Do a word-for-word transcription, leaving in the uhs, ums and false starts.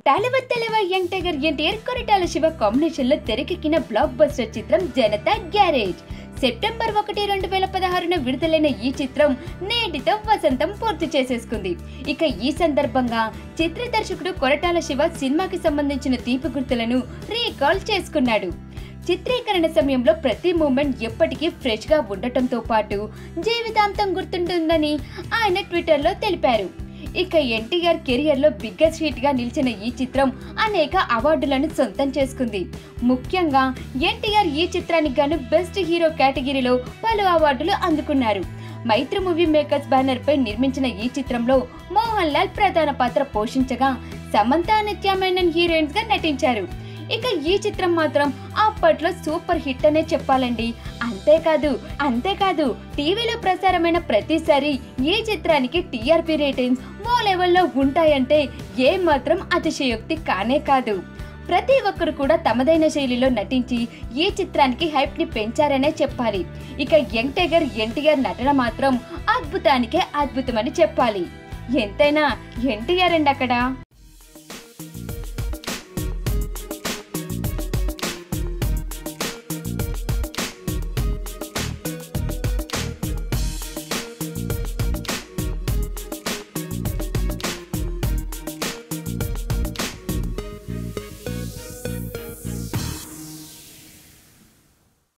టాలీవుడ్ తెలవ young tiger NTR Koratala Siva combination లో తెరకెక్కిన బ్లాక్ బస్టర్ చిత్రం జనతా గ్యారేజ్. సెప్టెంబర్ ఒకటి రెండు వేల పదహారున విడుదలైన ఈ చిత్రం నేటితో వసంతం పూర్తి చేసేసుకుంది. ఇక ఈ సందర్భంగా చిత్ర దర్శకుడు కొరటాల శివ సినిమాకి సంబంధించిన తీపి గుర్తులను రీకాల్ చేసుకున్నాడు. చిత్రీకరణ సమయంలో ప్రతి మూమెంట్ ఎప్పటికీ ఫ్రెష్ గా ఉండటంతో పాటు జీవితాంతం గుర్తుంటుందని ఆయన ట్విట్టర్ లో తెలిపారు. ఇక ఎన్టీఆర్ కెరియర్ లో బిగ్గెస్ట్ హిట్ గా నిలిచిన ఈ చిత్రం అనేక అవార్డులను సొంతం చేసుకుంది. ముఖ్యంగా ఎన్టీఆర్ ఈ చిత్రానికి గాను బెస్ట్ హీరో కేటగిరీలో పలు అవార్డులు అందుకున్నారు. మైత్రి మూవీ మేకర్స్ బ్యానర్ పై నిర్మించిన ఈ చిత్రంలో మోహన్ లాల్ ప్రధాన పాత్ర పోషించగా సమంత, నిత్యా మేనన్ హీరోయిన్స్ గా నటించారు. ఇక ఈ చిత్రం మాత్రం అప్పట్లో సూపర్ హిట్ అనే చెప్పాలండి. అంతేకాదు అంతేకాదు టీవీలో ప్రసారమైన ప్రతిసారి ఈ చిత్రానికి టీఆర్పీ రేటింగ్స్ ఓ లెవెల్లో ఉంటాయంటే ఏ మాత్రం అతిశయోక్తి కానే కాదు. ప్రతి ఒక్కరు కూడా తమదైన శైలిలో నటించి ఈ చిత్రానికి హైప్ ని పెంచారనే చెప్పాలి. ఇక యంగ్ టైగర్ ఎన్టీఆర్ నటన మాత్రం అద్భుతానికే అద్భుతమని చెప్పాలి. ఎంతైనా ఎన్టీఆర్ అండి అక్కడ.